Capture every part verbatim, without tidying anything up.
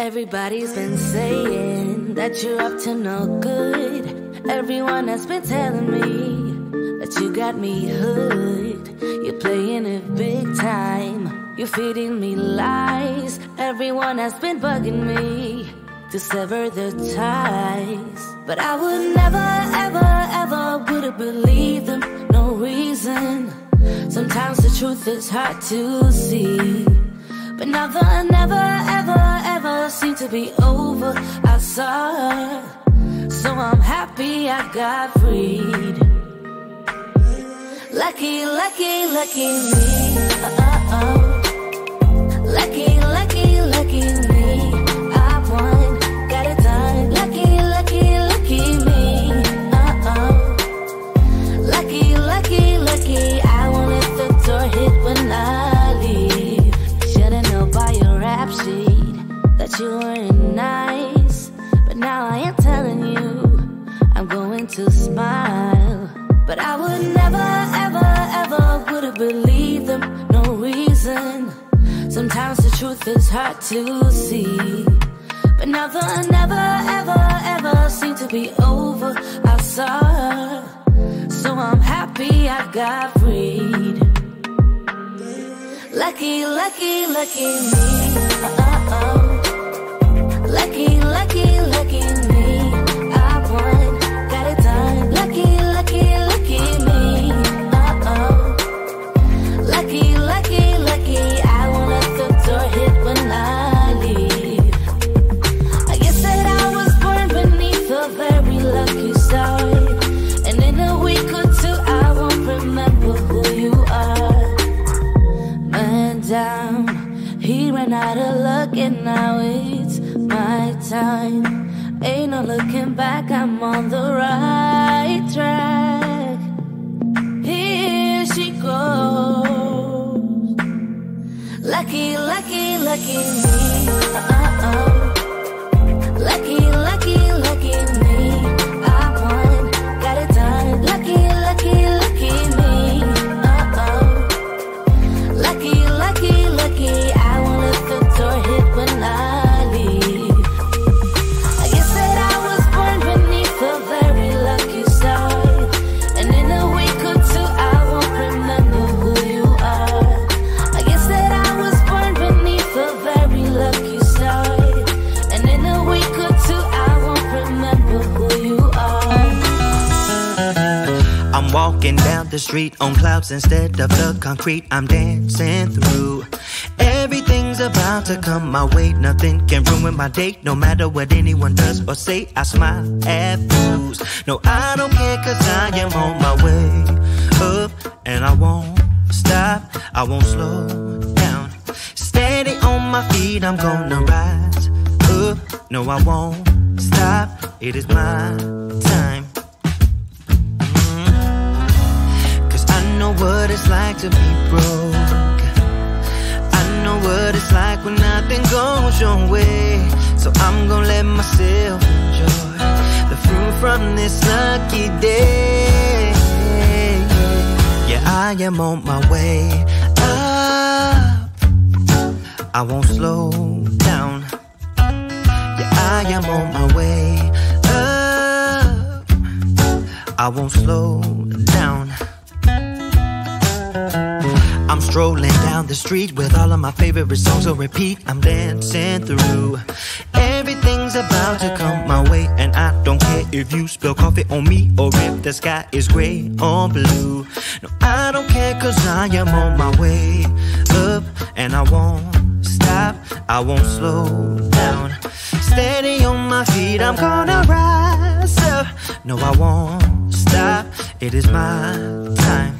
Everybody's been saying that you're up to no good. Everyone has been telling me that you got me hood. You're playing it big time. You're feeding me lies. Everyone has been bugging me to sever the ties. But I would never, ever, ever would have believed them. No reason. Sometimes the truth is hard to see. But now the never, ever, ever seemed to be over. I saw her, so I'm happy I got freed. Lucky, lucky, lucky me. Uh-oh. Lucky, lucky, lucky me. I won, got it done. Lucky, lucky, lucky me. Uh-oh. Lucky, lucky, lucky. I won't let the door hit when I leave. Should've known by your rap sheet that you weren't nice. But now I am telling you, I'm going to smile. But I would never, ever, ever would have believed them. No reason. Sometimes the truth is hard to see. But now the never, ever, ever seemed to be over. I saw her, so I'm happy I got freed. Lucky, lucky, lucky me. Uh-oh. Lucky, lucky, lucky me. I won, got it done. Lucky, lucky, lucky me. Uh-oh. Lucky, lucky, lucky. I won't let the door hit when I leave. I guess that I was born beneath a very lucky star. And in a week or two I won't remember who you are. Man down, he ran out of luck and now it's my time. Ain't no looking back, I'm on the right track. Here she goes. Lucky, lucky, lucky me. Uh-oh. Lucky, lucky, lucky me. I won, got it done. Lucky, lucky, lucky me. Uh-oh. Lucky, lucky, lucky. I won't let the door hit when I leave. I guess that I was born beneath a very lucky star. And in a week or two I won't remember who you are. I guess that I was born beneath a very lucky star. And in a week or two I won't remember who you are. I'm walking down the street on clouds instead of the concrete I'm dancing through. Everything's about to come my way. Nothing can ruin my day. No matter what anyone does or say, I smile at fools. No, I don't care, cause I am on my way up. And I won't stop, I won't slow down. Steady on my feet, I'm gonna rise up. No, I won't stop, it is my time. I know what it's like to be broke. I know what it's like when nothing goes your way. So I'm gonna let myself enjoy the fruit from this lucky day. Yeah, I am on my way up. I won't slow down. Yeah, I am on my way up. I won't slow down. I'm strolling down the street with all of my favorite songs on repeat. I'm dancing through. Everything's about to come my way, and I don't care if you spill coffee on me or if the sky is gray or blue. No, I don't care, cause I am on my way up. And I won't stop, I won't slow down. Steady on my feet, I'm gonna rise up. No, I won't stop, it is my time.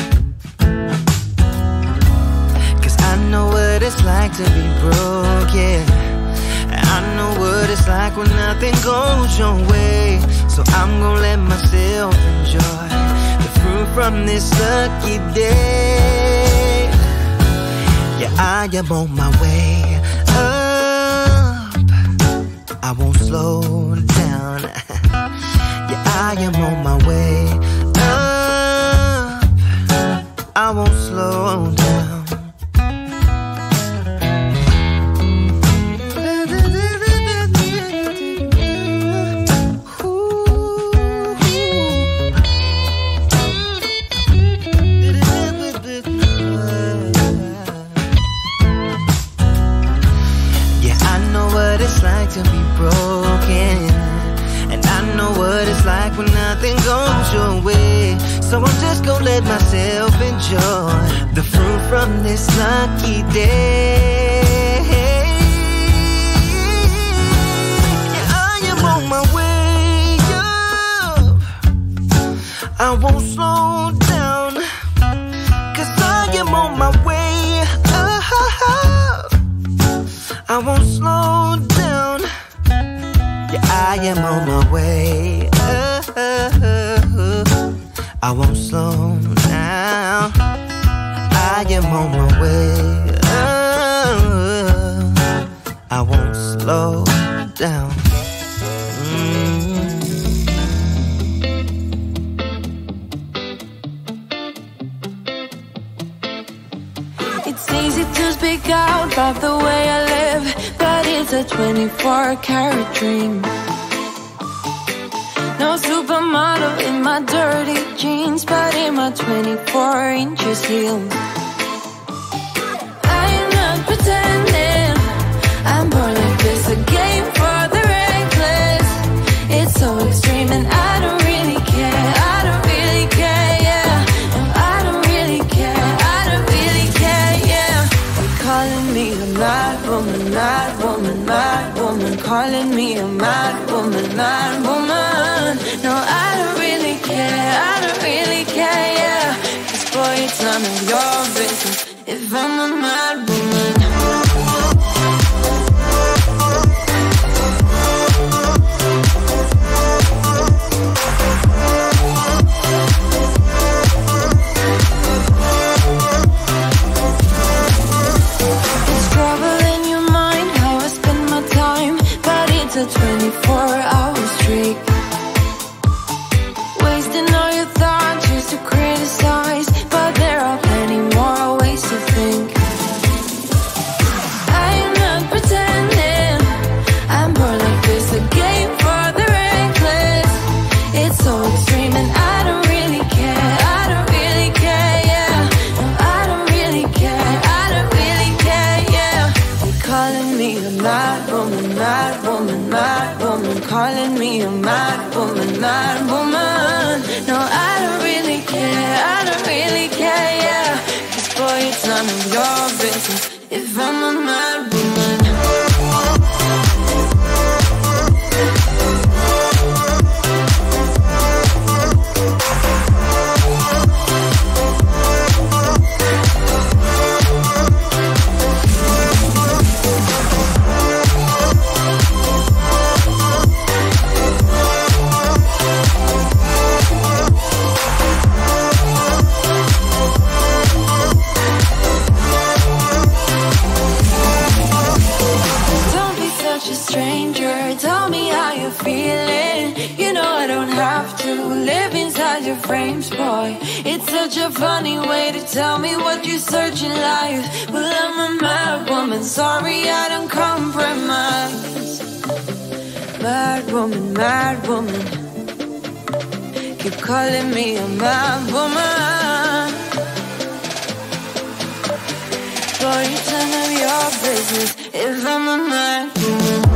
I know what it's like to be broke, yeah. I know what it's like when nothing goes your way. So I'm gonna let myself enjoy the fruit from this lucky day. Yeah, I am on my way up. I won't slow down. Yeah, I am on my way up. I won't slow down. like to be broken, and I know what it's like when nothing goes your way. So I'm just gonna let myself enjoy the fruit from this lucky day. I am on my way up, I won't slow down, 'cause I am on my way up, I won't slow down. Yeah, I am on my way up, I won't slow down. I am on my way up, I won't slow down. Mm. It's easy to speak out about the way I live, but it's a twenty-four karat dream. No supermodel in my dirty jeans, but in my twenty-four inches heels. I am not pretending, I'm born like this, a game for the reckless. It's so extreme and I don't really care, I don't really care, yeah. No, I don't really care, I don't really care, yeah. They're calling me a mad woman, mad woman, mad woman, calling me a mad woman, mad woman. No, I don't really care, I don't really care, yeah. 'Cause boy, it's none of your business if I'm a mad woman. It's trouble in your mind, how I spend my time, but it's a twenty-four hour streak. Wasting all your thoughts just to criticize, but there are plenty more ways to think. I am not pretending, I'm born like this, a game for the reckless. It's so extreme and I don't really care, I don't really care, yeah. No, I don't really care, I don't really care, yeah. They're calling me a mad woman, mad woman, mad woman, calling me a mad woman, mad woman. No, I don't really care, I don't really care, yeah. 'Cause boy, it's none of your business if I'm a mad woman. Frames, boy, it's such a funny way to tell me what you search in life. Well, I'm a mad woman, sorry I don't compromise. Mad woman, mad woman, keep calling me a mad woman. Boy, it's none of your business if I'm a mad woman.